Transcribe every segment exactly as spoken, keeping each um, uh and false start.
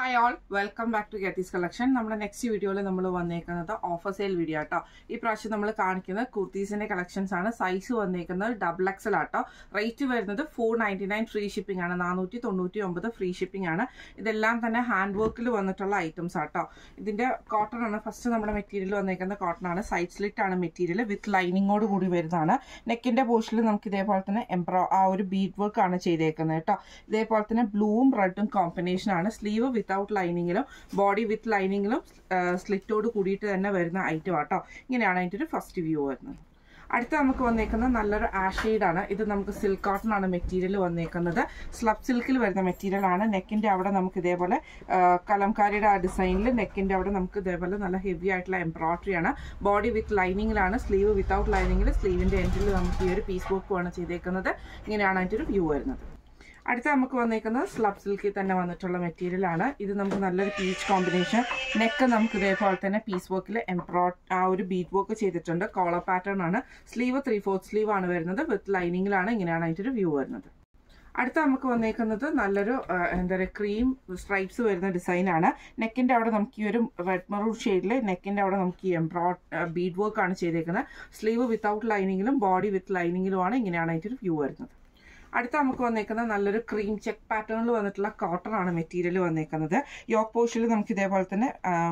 Hi all, welcome back to Cathy'S collection. നമ്മുടെ next വീഡിയോയിൽ നമ്മൾ വന്നേക്കുന്നത് ഓഫർ സെയിൽ വീഡിയോ ആട്ടോ. ഈ പ്രാവശ്യം നമ്മൾ കാണിക്കുന്നത് കുർത്തീസിന്റെ കളക്ഷൻസ് ആണ്. സൈസ് വന്നേക്കുന്നത് ഡബിൾ എക്സൽ ആട്ടോ. റേറ്റ് വരുന്നത് four ninety nine free shipping ആണ്. നാനൂറ്റി തൊണ്ണൂറ്റി ഒമ്പത് ഫ്രീ ഷിപ്പിംഗ് ആണ്. ഇതെല്ലാം തന്നെ ഹാൻഡ് വർക്കിൽ വന്നിട്ടുള്ള ഐറ്റംസ് ആട്ടോ. ഇതിന്റെ കോട്ടൺ ആണ്. ഫസ്റ്റ് നമ്മുടെ മെറ്റീരിയൽ വന്നേക്കുന്ന കോട്ടൺ ആണ്. സൈഡ് സ്ലിറ്റ് ആണ് മെറ്റീരിയൽ വിത്ത് ലൈനിങ്ങോട് കൂടി വരുന്നതാണ്. നെക്കിന്റെ പോർഷനിൽ നമുക്ക് ഇതേപോലെ തന്നെ എംബ്രോ ആ ഒരു ബീഡ് വർക്ക് ആണ് ചെയ്തേക്കുന്നത് കേട്ടോ. ഇതേപോലെ തന്നെ ബ്ലൂവും റെഡും കോമ്പിനേഷൻ ആണ്. സ്ലീവ് വിത്തൗട്ട് ലൈനിങ്ങിലും ബോഡി വിത്ത് ലൈനിങ്ങിലും സ്ലിറ്റോട് കൂടിയിട്ട് തന്നെ വരുന്ന ഐറ്റം ആട്ടോ. ഇങ്ങനെയാണ് അതിൻ്റെ ഒരു ഫസ്റ്റ് വ്യൂ വരുന്നത്. അടുത്ത നമുക്ക് വന്നേക്കുന്നത് നല്ലൊരു ആഷ് ഷെയ്ഡാണ്. ഇത് നമുക്ക് സിൽക്ക് കോട്ടൺ ആണ് മെറ്റീരിയൽ വന്നേക്കുന്നത്. സ്ലബ് സിൽക്കിൽ വരുന്ന മെറ്റീരിയൽ ആണ്. നെക്കിന്റെ അവിടെ നമുക്ക് ഇതേപോലെ കലംകാരിയുടെ ആ ഡിസൈനിൽ നെക്കിന്റെ അവിടെ നമുക്ക് ഇതേപോലെ നല്ല ഹെവി ആയിട്ടുള്ള എംബ്രോയിഡറി ആണ്. ബോഡി വിത്ത് ലൈനിങ്ങിലാണ്. സ്ലീവ് വിത്തൗട്ട് ലൈനിങ്ങിൽ സ്ലീവിന്റെ എൻഡിൽ നമുക്ക് ഈ ഒരു പീസ് വർക്കുമാണ് ചെയ്തേക്കുന്നത്. ഇങ്ങനെയാണ് അതിൻ്റെ ഒരു വ്യൂ വരുന്നത്. അടുത്ത നമുക്ക് വന്നേക്കുന്നത് സ്ലബ് സിൽക്കിൽ തന്നെ വന്നിട്ടുള്ള മെറ്റീരിയൽ ആണ്. ഇത് നമുക്ക് നല്ലൊരു പീച്ച് കോമ്പിനേഷൻ. നെക്ക് നമുക്ക് ഇതേപോലെ തന്നെ പീസ് വർക്കിൽ എംബ്രോ ആ ഒരു ബീഡ് വർക്ക് ചെയ്തിട്ടുണ്ട്. കോളർ പാറ്റേൺ ആണ്. സ്ലീവ് ത്രീ ഫോർത്ത് സ്ലീവ് ആണ് വരുന്നത്. വിത്ത് ലൈനിങ്ങിലാണ്. ഇങ്ങനെയാണ് അതിൻ്റെ ഒരു വ്യൂ വരുന്നത്. അടുത്ത നമുക്ക് വന്നേക്കുന്നത് നല്ലൊരു എന്താ പറയുക ക്രീം സ്ട്രൈപ്സ് വരുന്ന ഡിസൈൻ ആണ്. നെക്കിന്റെ അവിടെ നമുക്ക് ഈ ഒരു റെഡ് മെറൂൺ ഷെയ്ഡിൽ നെക്കിന്റെ അവിടെ നമുക്ക് ഈ എംബ്രോ ബീഡ് വർക്ക് ആണ് ചെയ്തേക്കുന്നത്. സ്ലീവ് വിത്തൗട്ട് ലൈനിങ്ങിലും ബോഡി വിത്ത് ലൈനിങ്ങിലുമാണ്. ഇങ്ങനെയാണ് അതിൻ്റെ ഒരു വ്യൂ വരുന്നത്. അടുത്ത നമുക്ക് വന്നേക്കുന്നത് നല്ലൊരു ക്രീം ചെക്ക് പാറ്റേണിൽ വന്നിട്ടുള്ള കോട്ടൺ ആണ് മെറ്റീരിയൽ വന്നേക്കുന്നത്. യോക്ക് പോർഷനിൽ നമുക്ക് ഇതേപോലെ തന്നെ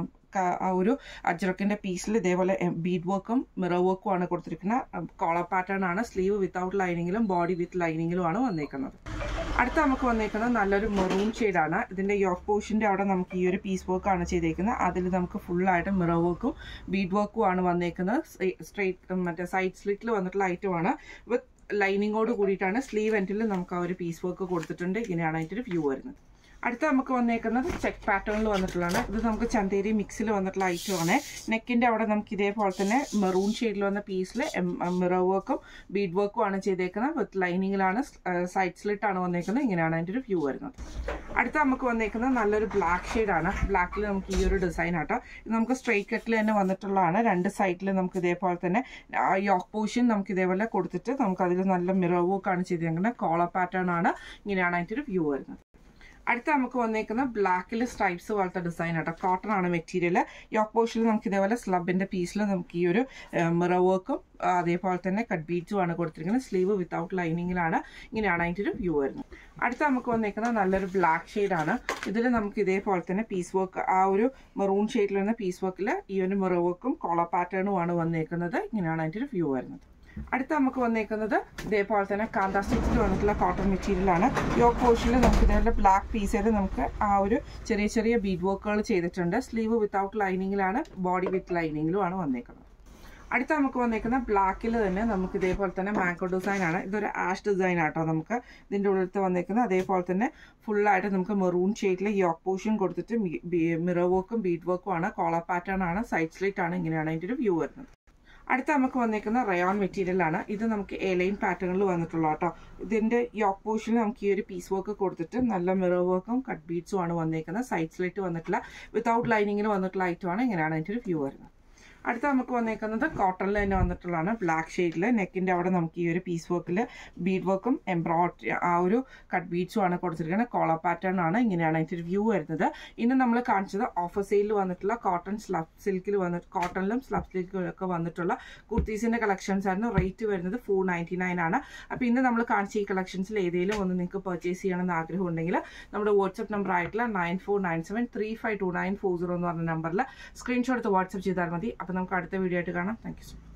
ആ ഒരു അജ്രക്കിന്റെ പീസിൽ ഇതേപോലെ ബീഡ് വർക്കും മിറർ വർക്കും ആണ് കൊടുത്തിരിക്കുന്നത്. കോളർ പാറ്റേൺ ആണ്. സ്ലീവ് വിത്തൗട്ട് ലൈനിങ്ങിലും ബോഡി വിത്ത് ലൈനിങ്ങിലും ആണ് വന്നേക്കുന്നത്. അടുത്ത നമുക്ക് വന്നേക്കുന്നത് നല്ലൊരു മെറൂൺ ഷെയ്ഡാണ്. ഇതിന്റെ യോക്ക് പോർഷന്റെ അവിടെ നമുക്ക് ഈ ഒരു പീസ് വർക്ക് ആണ് ചെയ്തേക്കുന്നത്. അതിൽ നമുക്ക് ഫുള്ളായിട്ട് മിറർ വർക്കും ബീഡ് വർക്കും ആണ് വന്നേക്കുന്നത്. സ്ട്രേറ്റ് മറ്റേ സൈഡ് സ്ലിറ്റിൽ വന്നിട്ടുള്ള ഐറ്റം ആണ്. വിത്ത് ലൈനിങ്ങോട് കൂടിയിട്ടാണ്. സ്ലീവ് എൻഡിൽ നമുക്ക് ആ ഒരു പീസ് വർക്ക് കൊടുത്തിട്ടുണ്ട്. ഇങ്ങനെയാണ് അതിൻ്റെ ഒരു വ്യൂ വരുന്നത്. അടുത്ത നമുക്ക് വന്നേക്കുന്നത് ചെക്ക് പാറ്റേണിൽ വന്നിട്ടുള്ളതാണ്. ഇത് നമുക്ക് ചന്തേരി മിക്സിൽ വന്നിട്ടുള്ള ഐറ്റം ആണ്. നെക്കിന്റെ അവിടെ നമുക്ക് ഇതേപോലെ തന്നെ മെറൂൺ ഷെയ്ഡിൽ വന്ന പീസിൽ മിറർ വർക്കും ബീഡ് വർക്കും ആണ് ചെയ്തേക്കുന്നത്. വിത്ത് ലൈനിങ്ങിലാണ്. സൈഡ് സ്ലിറ്റ് ആണ് വന്നേക്കുന്നത്. ഇങ്ങനെയാണ് അതിൻ്റെ ഒരു വ്യൂ വരുന്നത്. അടുത്ത നമുക്ക് വന്നേക്കുന്നത് നല്ലൊരു ബ്ലാക്ക് ഷെയ്ഡാണ്. ബ്ലാക്കിൽ നമുക്ക് ഈ ഒരു ഡിസൈൻ ആട്ടോ. ഇത് നമുക്ക് സ്ട്രെയിറ്റ് കട്ടിൽ തന്നെ വന്നിട്ടുള്ളതാണ്. രണ്ട് സൈഡിൽ നമുക്ക് ഇതേപോലെ തന്നെ യോക്ക് പോർഷൻ നമുക്ക് ഇതേപോലെ കൊടുത്തിട്ട് നമുക്ക് അതിൽ നല്ല മിറർ വർക്ക് ആണ് ചെയ്തേക്കുന്നത്. കോളർ പാറ്റേൺ ആണ്. ഇങ്ങനെയാണ് അതിൻ്റെ ഒരു വ്യൂ വരുന്നത്. അടുത്ത നമുക്ക് വന്നേക്കുന്ന ബ്ലാക്കിൽ സ്ട്രൈപ്സ് പോലത്തെ ഡിസൈൻ ആട്ടോ. കോട്ടൺ ആണ് മെറ്റീരിയൽ. യോക്ക് പോർഷനിൽ നമുക്ക് ഇതേപോലെ സ്ലബിന്റെ പീസിൽ നമുക്ക് ഈ ഒരു മിറർ വർക്കും അതേപോലെ തന്നെ കട്ട് ബീഡ്സും ആണ് കൊടുത്തിരിക്കുന്നത്. സ്ലീവ് വിത്തൗട്ട് ലൈനിങ്ങിലാണ്. ഇങ്ങനെയാണ് അതിൻ്റെ ഒരു വ്യൂ വരുന്നത്. അടുത്ത നമുക്ക് വന്നേക്കുന്നത് നല്ലൊരു ബ്ലാക്ക് ഷെയ്ഡാണ്. ഇതിൽ നമുക്ക് ഇതേപോലെ തന്നെ പീസ് വർക്ക് ആ ഒരു മെറൂൺ ഷെയ്ഡിൽ വരുന്ന പീസ് വർക്കിൽ ഈ ഒരു മിറർ വർക്കും കോളർ പാറ്റേണും ആണ് വന്നേക്കുന്നത്. ഇങ്ങനെയാണ് അതിൻ്റെ ഒരു വ്യൂ വരുന്നത്. അടുത്ത നമുക്ക് വന്നേക്കുന്നത് ഇതേപോലെ തന്നെ കാന്ത സ്റ്റിച്ചിൽ വന്നിട്ടുള്ള കോട്ടൺ മെറ്റീരിയൽ ആണ്. യോക്ക് പോർഷനിൽ നമുക്ക് ഇതേപോലെ ബ്ലാക്ക് പീസിൽ നമുക്ക് ആ ഒരു ചെറിയ ചെറിയ ബീഡ് വർക്കുകൾ ചെയ്തിട്ടുണ്ട്. സ്ലീവ് വിത്തൗട്ട് ലൈനിങ്ങിലാണ്. ബോഡി വിത്ത് ലൈനിങ്ങിലും ആണ് വന്നേക്കുന്നത്. അടുത്ത നമുക്ക് വന്നേക്കുന്ന ബ്ലാക്കിൽ തന്നെ നമുക്ക് ഇതേപോലെ തന്നെ മാംഗോ ഡിസൈൻ ആണ്. ഇതൊരു ആഷ് ഡിസൈൻ ആട്ടോ. നമുക്ക് ഇതിൻ്റെ ഉള്ളിലത്തെ വന്നേക്കുന്നത് അതേപോലെ തന്നെ ഫുള്ളായിട്ട് നമുക്ക് മെറൂൺ ഷെയ്ഡിൽ യോക്ക് പോർഷൻ കൊടുത്തിട്ട് മിറർ വർക്കും ബീഡ് വർക്കും ആണ്. കോളർ പാറ്റേൺ ആണ്. സൈഡ് സ്ലിറ്റ് ആണ്. ഇങ്ങനെയാണ് അതിൻ്റെ ഒരു വ്യൂ വരുന്നത്. അടുത്ത നമുക്ക് വന്നേക്കുന്ന റയോൺ മെറ്റീരിയൽ ആണ്. ഇത് നമുക്ക് എ ലൈൻ പാറ്റേണിൽ വന്നിട്ടുള്ള കേട്ടോ. ഇതിന്റെ യോക്ക് പോർഷനിൽ നമുക്ക് ഈ ഒരു പീസ് വർക്ക് കൊടുത്തിട്ട് നല്ല മിറർ വർക്കും കട്ട് ബീഡ്സും ആണ് വന്നേക്കുന്നത്. സൈഡ് സ്ലിറ്റ് വന്നിട്ടുള്ള വിത്തൗട്ട് ലൈനിങ്ങിൽ വന്നിട്ടുള്ള ഐറ്റം ആണ്. ഇങ്ങനെയാണ് അതിൻ്റെ ഒരു വ്യൂ വരുന്നത്. അടുത്ത നമുക്ക് വന്നേക്കുന്നത് കോട്ടണിൽ തന്നെ വന്നിട്ടുള്ളതാണ്. ബ്ലാക്ക് ഷെയ്ഡിൽ നെക്കിന്റെ അവിടെ നമുക്ക് ഈ ഒരു പീസ് വർക്കിൽ ബീഡ് വർക്കും എംബ്രോയിഡറി ആ ഒരു കട്ട് ബീഡ്സും ആണ് കൊടുത്തിരിക്കുന്നത്. കോളർ പാറ്റേൺ ആണ്. ഇങ്ങനെയാണ് അതിൻ്റെ ഒരു വ്യൂ വരുന്നത്. ഇന്ന് നമ്മൾ കാണിച്ചത് ഓഫർ സെയിലിൽ വന്നിട്ടുള്ള കോട്ടൺ സ്ലബ് സിൽക്കിൽ വന്നിട്ട് കോട്ടണിലും സ്ലബ് സിൽക്കിലും ഒക്കെ വന്നിട്ടുള്ള കുർത്തീസിന്റെ കളക്ഷൻസ് ആയിരുന്നു. റേറ്റ് വരുന്നത് ഫോർ നയൻറ്റി നയൻ ആണ്. അപ്പോൾ ഇന്ന് നമ്മൾ കാണിച്ച ഈ കളക്ഷൻസിൽ ഏതെങ്കിലും ഒന്ന് നിങ്ങൾക്ക് പർച്ചേസ് ചെയ്യണമെന്ന് ആഗ്രഹം ഉണ്ടെങ്കിൽ നമ്മുടെ വാട്സ്ആപ്പ് നമ്പർ ആയിട്ടുള്ള nine four nine seven three five two nine four zero എന്ന് പറഞ്ഞ നമ്പറിൽ സ്ക്രീൻഷോട്ട് എടുത്ത് വാട്സ്ആപ്പ് ചെയ്താൽ മതി. അപ്പോൾ നമുക്ക് അടുത്ത വീഡിയോ ആയിട്ട് കാണാം. Thank you so much.